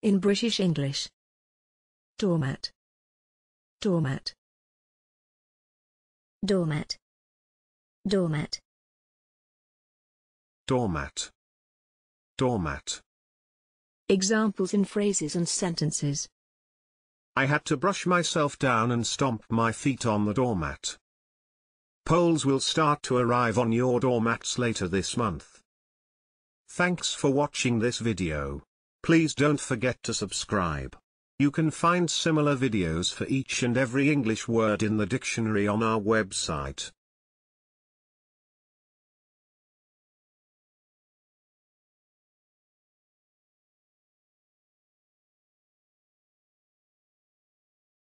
In British English. Doormat. Doormat. Doormat. Doormat. Doormat. Doormat. Examples in phrases and sentences. I had to brush myself down and stomp my feet on the doormat. Poles will start to arrive on your doormats later this month. Thanks for watching this video. Please don't forget to subscribe. You can find similar videos for each and every English word in the dictionary on our website.